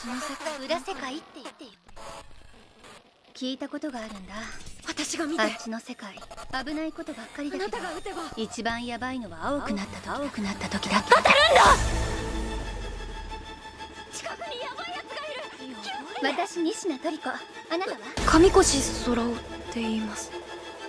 ちの世界裏世界って言ってよ。聞いたことがあるんだ。 私が見て。 あっちの世界危ないことばっかりだけど、 あなたが撃てば一番ヤバいのは青くなった時だけ。 当たるんだ。近くにヤバいやつがいる。 私仁科トリコ。あなたは？ 上越空男って言います。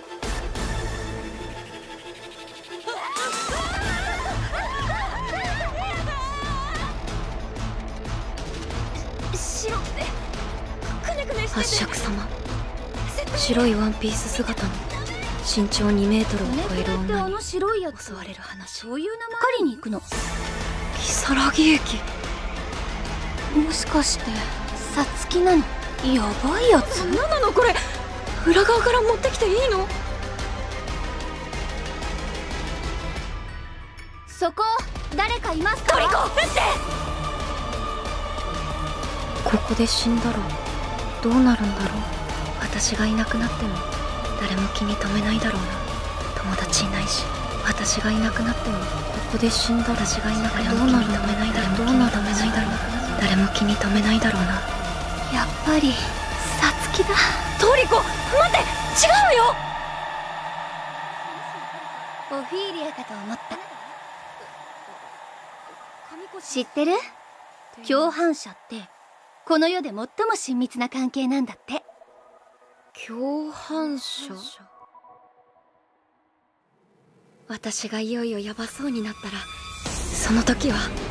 白くてくねくねしてて。八尺様、白いワンピース姿の身長2メートルを超える女に襲われる話。 そういう名前。狩りに行くの。 如月駅。もしかしてさつきなの？ やばいやつ？何なのこれ。裏側から持ってきていいの？ そこ誰かいますか？ トリコ撃って。ここで死んだらどうなるんだろう。私がいなくなっても誰も気に留めないだろうな。友達いないし。私がいなくなってもここで死んだら私がいなくなってもどうなるんだろう。誰も気に留めないだろうな。 やっぱりさつきだ。 トリコ待って、違うよ。 オフィーリアかと思った。知ってる？共犯者ってこの世で最も親密な関係なんだって。 共犯者。私がいよいよヤバそうになったら、その時は